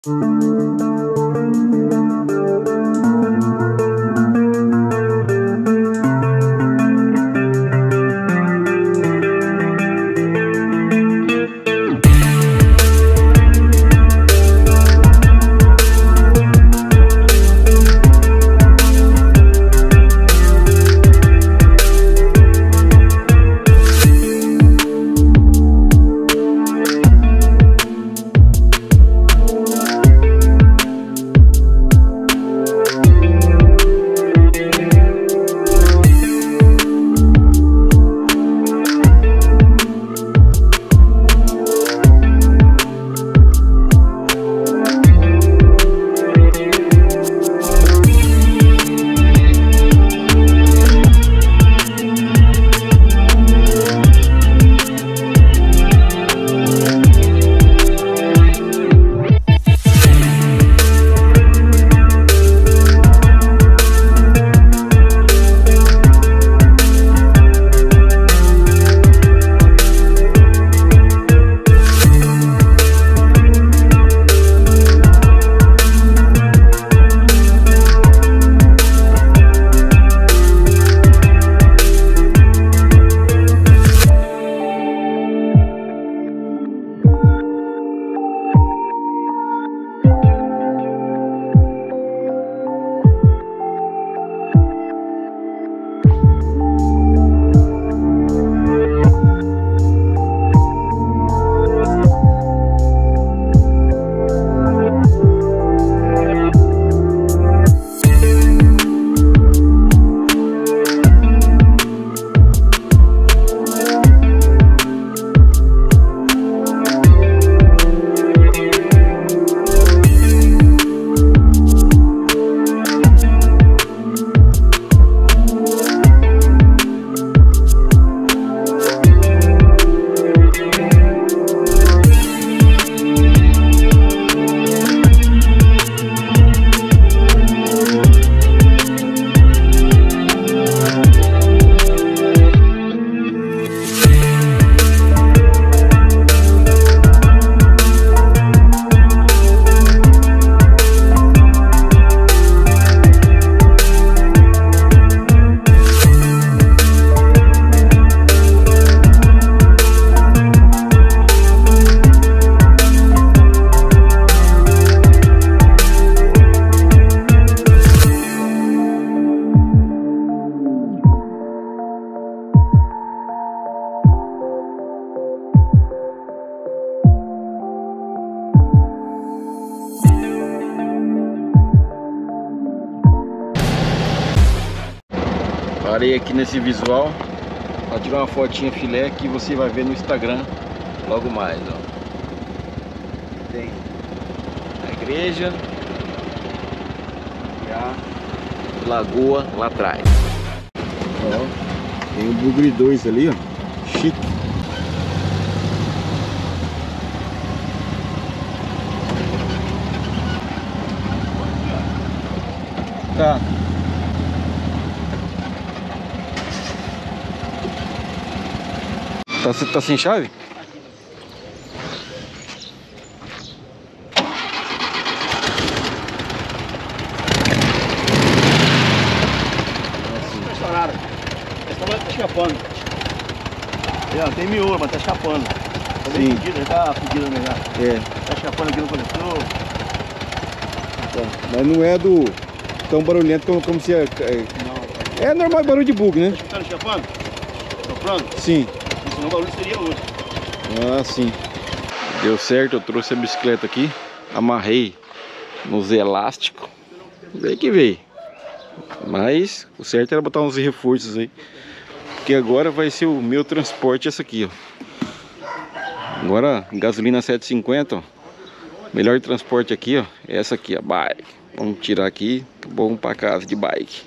Parei aqui nesse visual para tirar uma fotinha filé que você vai ver no Instagram logo mais, ó. Tem a igreja e a lagoa lá atrás. Ó, tem o Bugre 2 ali, ó. Chique. Tá. Tá sem chave? Tá estourado. Tá escapando. Tem miolo, mas tá escapando. Tá bem fedido, já tá fedido, né? Já. É. Tá escapando aqui no coletor. Tá. Mas não é tão barulhento como se é. Não. É normal barulho de bug, né? Tá escapando? Soprando? Sim. Senão o barulho seria outro. Ah, sim. Deu certo, eu trouxe a bicicleta aqui, amarrei nos elásticos, veio que veio. Mas o certo era botar uns reforços aí, porque agora vai ser o meu transporte essa aqui, ó. Agora gasolina 7,50, ó. Melhor transporte aqui, ó, é essa aqui, a bike. Vamos tirar aqui, vamos para casa de bike.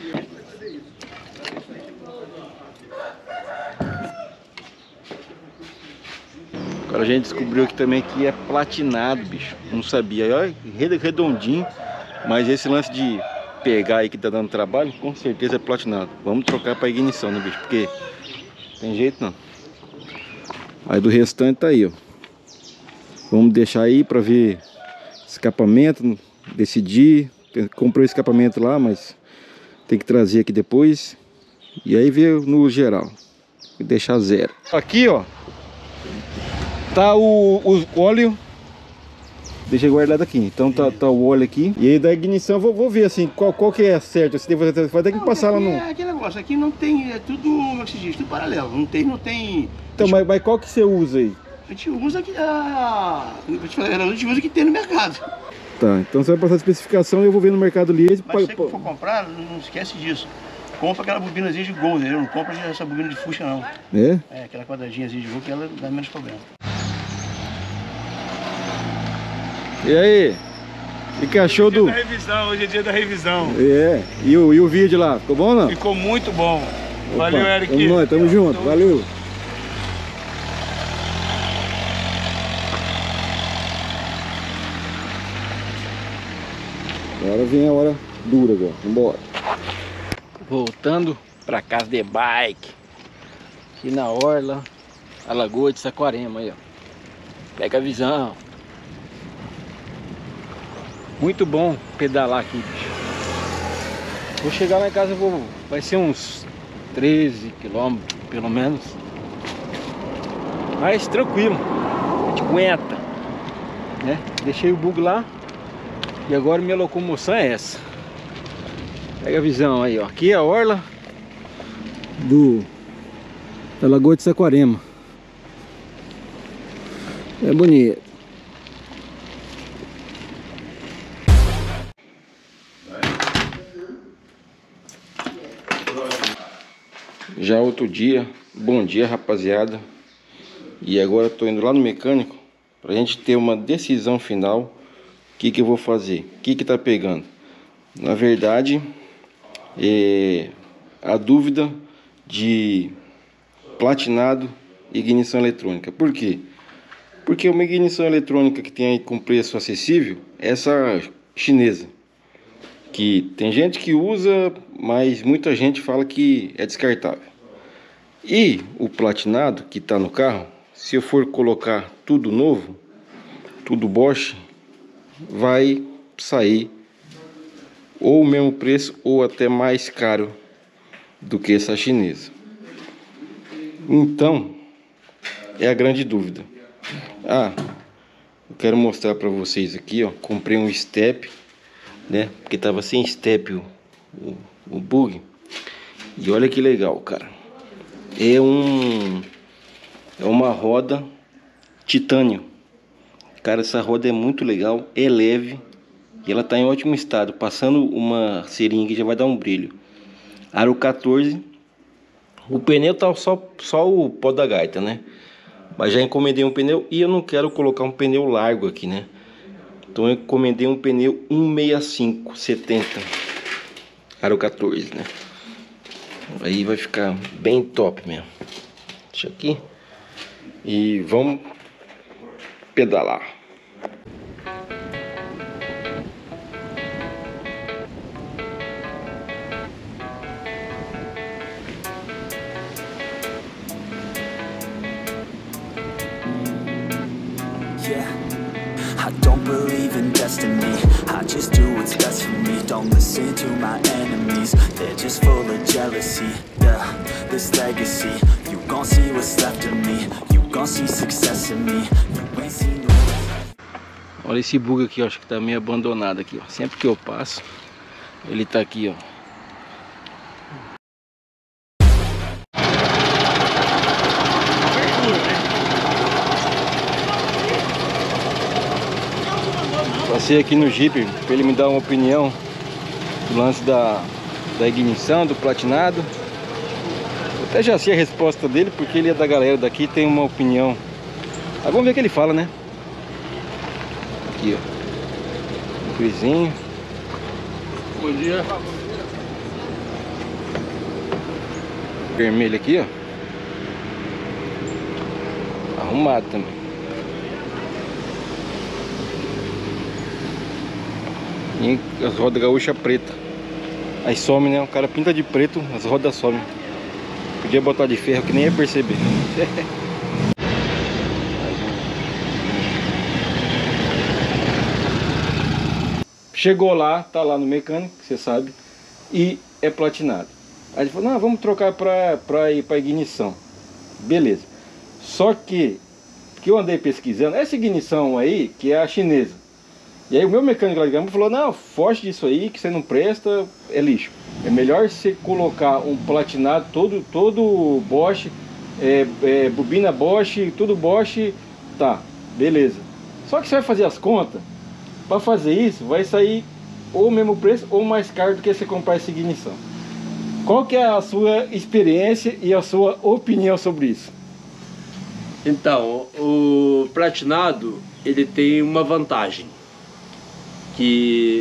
Agora a gente descobriu aqui também que é platinado, bicho. Não sabia. Olha, redondinho. Mas esse lance de pegar aí que tá dando trabalho, com certeza é platinado. Vamos trocar para ignição, né, bicho? Porque tem jeito não. Aí do restante tá aí, ó. Vamos deixar aí para ver escapamento, decidi, comprei o escapamento lá, mas tem que trazer aqui depois. E aí ver no geral, deixar zero. Aqui ó, tá o óleo. Deixa eu guardar daqui. Então tá o óleo aqui. E aí da ignição vou ver assim, qual que é certo. Você vai ter que passar lá no... É aquele negócio, aqui não tem, é tudo, como é que se diz, tudo paralelo. Não tem... Então, mas qual que você usa aí? A gente usa aqui, a gente usa o que tem no mercado. Tá, então você vai passar a especificação e eu vou ver no Mercado Livre. Mas se você for comprar, não esquece disso. Compra aquela bobinazinha de Gol, entendeu? Não compra essa bobina de Fusca não. É? É, aquela quadradinha de Gol que ela dá menos problema. E aí? O que achou do... Hoje é dia da revisão. É, e o vídeo lá, ficou bom ou não? Ficou muito bom. Opa, Valeu, Eric. Vamos nós, tamo junto, valeu. Agora vem a hora dura agora, vambora. Voltando pra casa de bike. Aqui na orla, a Lagoa de Saquarema aí, ó. Pega a visão. Muito bom pedalar aqui, bicho. Vou chegar lá em casa, vai ser uns 13 quilômetros, pelo menos. Mas tranquilo, a gente aguenta, né? Deixei o bug lá. E agora minha locomoção é essa. Pega a visão aí, ó. Aqui é a orla da Lagoa de Saquarema. É bonito. Já outro dia, bom dia rapaziada. E agora eu tô indo lá no mecânico pra gente ter uma decisão final. O que eu vou fazer? O que tá pegando? Na verdade, a dúvida de platinado e ignição eletrônica. Por quê? Porque uma ignição eletrônica que tem aí com preço acessível é essa chinesa. Que tem gente que usa, mas muita gente fala que é descartável. E o platinado que está no carro, se eu for colocar tudo novo, tudo Bosch, vai sair ou o mesmo preço ou até mais caro do que essa chinesa. Então, é a grande dúvida. Eu quero mostrar para vocês aqui, ó, comprei um step, né? Porque tava sem step o bug. E olha que legal, cara. É uma roda titânio. Cara, essa roda é muito legal, é leve e ela tá em ótimo estado. Passando uma seringa já vai dar um brilho. Aro 14. O pneu tá só o pó da gaita, né? Mas já encomendei um pneu e eu não quero colocar um pneu largo aqui, né? Então eu encomendei um pneu 165 70 aro 14, né? Aí vai ficar bem top mesmo. Deixa aqui. E vamos pedalar. I don't believe in destiny, I just do what's best for me. Don't listen to my enemies, they're just full of jealousy. Yeah, this legacy, you gon' see what's left of me. You gon' see success in me, you ain't seen no... Olha esse bug aqui, ó, acho que tá meio abandonado aqui, ó. Sempre que eu passo, ele tá aqui, ó. Passei aqui no Jeep para ele me dar uma opinião do lance da ignição, do platinado. Eu até já sei a resposta dele, porque ele é da galera daqui e tem uma opinião. Mas vamos ver o que ele fala, né? Aqui, ó. Um frisinho. Bom dia. Vermelho aqui, ó. Arrumado também. E as rodas gaúchas preta. Aí some, né? O cara pinta de preto, as rodas somem. Podia botar de ferro que nem ia perceber. Chegou lá, tá lá no mecânico, você sabe, e é platinado. Aí ele falou, não, vamos trocar para ir para ignição. Beleza. Só que eu andei pesquisando, essa ignição aí, que é a chinesa. E aí o meu mecânico lá de Gama falou, não, foge disso aí, que você não presta, é lixo. É melhor você colocar um platinado, todo Bosch, bobina Bosch, tudo Bosch, tá, beleza. Só que você vai fazer as contas, para fazer isso, vai sair ou o mesmo preço ou mais caro do que você comprar essa ignição. Qual que é a sua experiência e a sua opinião sobre isso? Então, o platinado, ele tem uma vantagem, que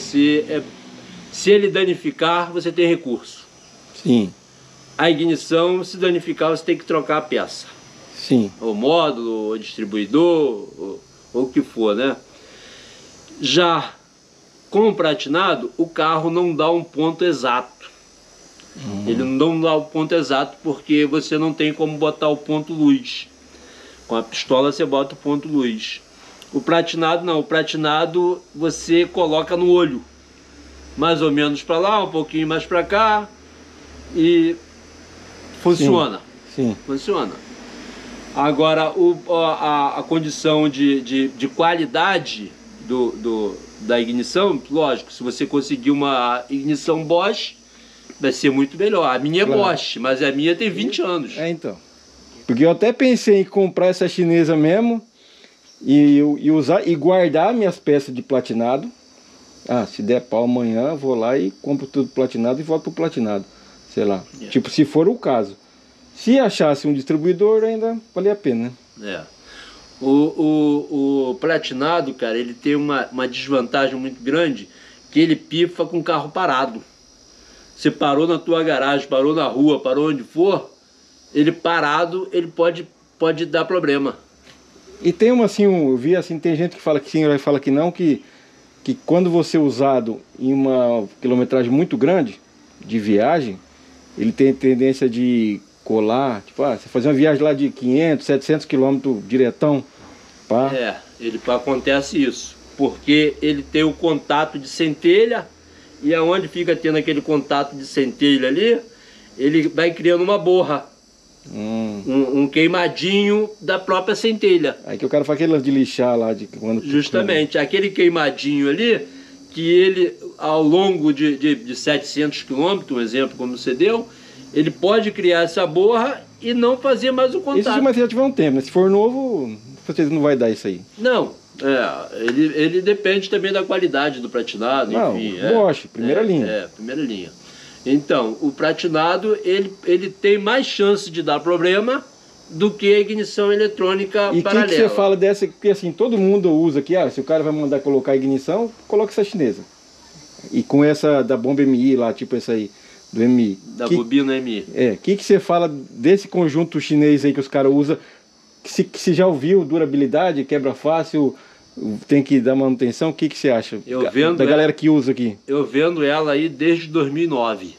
se ele danificar, você tem recurso. Sim. A ignição, se danificar, você tem que trocar a peça. Sim. O módulo, o distribuidor, ou o que for, né? Já com o platinado, o carro não dá um ponto exato. Ele não dá o ponto exato porque você não tem como botar o ponto luz. Com a pistola você bota o ponto luz. O platinado não, o platinado você coloca no olho. Mais ou menos para lá, um pouquinho mais para cá. E funciona. Sim. Funciona. Agora, a condição de qualidade da ignição, lógico, se você conseguir uma ignição Bosch, vai ser muito melhor. A minha é Bosch, mas a minha tem 20 anos. Então. Porque eu até pensei em comprar essa chinesa mesmo e usar e guardar minhas peças de platinado. Ah, se der pau amanhã, vou lá e compro tudo platinado e volto pro platinado. Sei lá. Tipo, se for o caso. Se achasse um distribuidor, ainda valia a pena, né? O platinado, cara, ele tem uma desvantagem muito grande, que ele pifa com o carro parado. Você parou na tua garagem, parou na rua, parou onde for, ele parado, ele pode dar problema. E tem uma assim, eu vi assim, tem gente que fala que sim, fala que não, que quando você é usado em uma quilometragem muito grande de viagem, ele tem tendência de colar, tipo, você fazer uma viagem lá de 500, 700 km diretão, pá. Acontece isso, porque ele tem o contato de centelha, e aonde fica tendo aquele contato de centelha ali, ele vai criando uma borra, um queimadinho da própria centelha. Aí que o cara faz aquele de lixar lá, de quando... Justamente, aquele queimadinho ali, que ele, ao longo de 700 km, um exemplo como você deu, ele pode criar essa borra e não fazer mais o contato. Isso, mas se já tiver um tempo, né? Se for novo, vocês não vai dar isso aí. Não, ele depende também da qualidade do platinado, não, enfim. Bosch, primeira linha. Primeira linha. Então, o platinado, ele tem mais chance de dar problema do que a ignição eletrônica paralela. E o que você fala dessa, porque assim, todo mundo usa aqui, se o cara vai mandar colocar a ignição, coloca essa chinesa. E com essa da bomba MI lá, tipo essa aí, do MI. Da bobina MI. O que você fala desse conjunto chinês aí que os caras usam, que se já ouviu, durabilidade, quebra fácil, tem que dar manutenção, o que você acha da galera que usa aqui? Eu vendo ela aí desde 2009.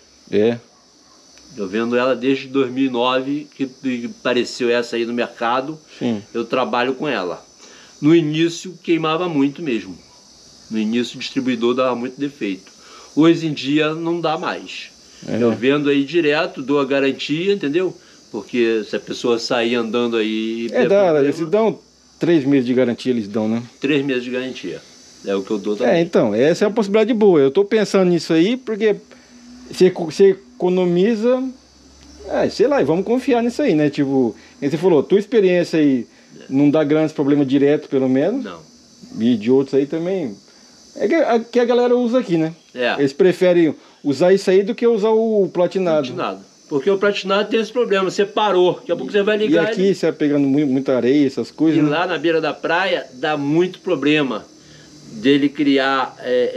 Eu vendo ela desde 2009, que apareceu essa aí no mercado. Sim. Eu trabalho com ela. No início queimava muito mesmo. No início o distribuidor dava muito defeito. Hoje em dia não dá mais. Eu vendo aí direto, dou a garantia, entendeu? Porque se a pessoa sair andando aí... eles dão 3 meses de garantia, eles dão, né? 3 meses de garantia. É o que eu dou também. Então, essa é a possibilidade boa. Eu tô pensando nisso aí, porque você economiza... sei lá, vamos confiar nisso aí, né? Tipo, você falou, tua experiência aí não dá grandes problemas direto, pelo menos. Não. E de outros aí também... que a galera usa aqui, né? Eles preferem usar isso aí do que usar o platinado. Porque o platinado tem esse problema, você parou, daqui a pouco você vai ligar. E aqui você vai pegando muita areia, essas coisas. E lá na beira da praia dá muito problema dele criar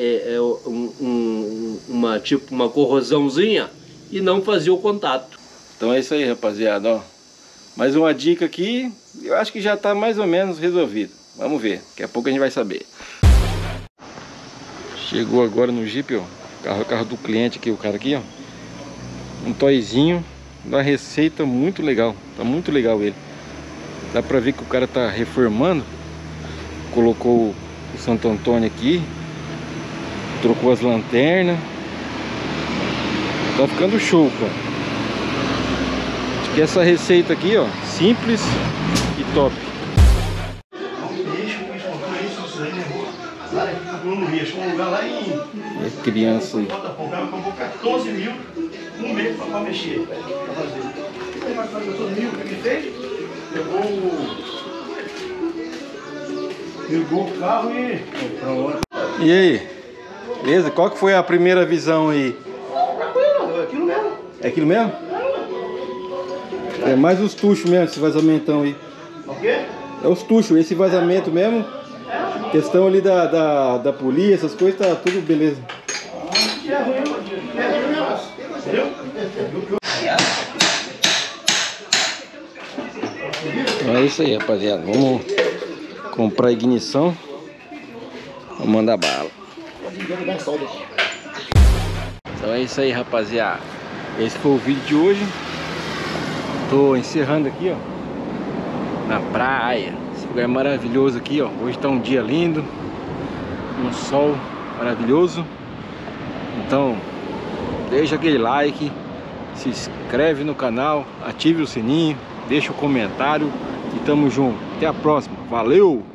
uma corrosãozinha e não fazer o contato. Então é isso aí, rapaziada, ó. Mais uma dica aqui, eu acho que já está mais ou menos resolvido. Vamos ver, daqui a pouco a gente vai saber. Chegou agora no Jeep, ó. Carro do cliente aqui, o cara aqui, ó. Um toyzinho da receita muito legal. Tá muito legal ele. Dá pra ver que o cara tá reformando. Colocou o Santo Antônio aqui. Trocou as lanternas. Tá ficando show, cara. Acho que essa receita aqui, ó, simples e top. É criança aí. Comprou 14 mil no mês pra mexer. Pra fazer. Aí vai fazer 14 mil, o que ele fez? Pegou o carro e... E aí? Beleza? Qual que foi a primeira visão aí? É aquilo mesmo. É aquilo mesmo? É mais os tuchos mesmo, esse vazamentão aí. O quê? É os tuchos, esse vazamento mesmo. Questão ali da polia, essas coisas, tá tudo beleza. É ruim, entendeu? Então é isso aí, rapaziada. Vamos comprar ignição. Vamos mandar bala. Então é isso aí, rapaziada. Esse foi o vídeo de hoje. Tô encerrando aqui, ó, na praia. Esse lugar é maravilhoso aqui, ó. Hoje tá um dia lindo, um sol maravilhoso. Então deixa aquele like, se inscreve no canal, ative o sininho, deixa o comentário e tamo junto. Até a próxima. Valeu!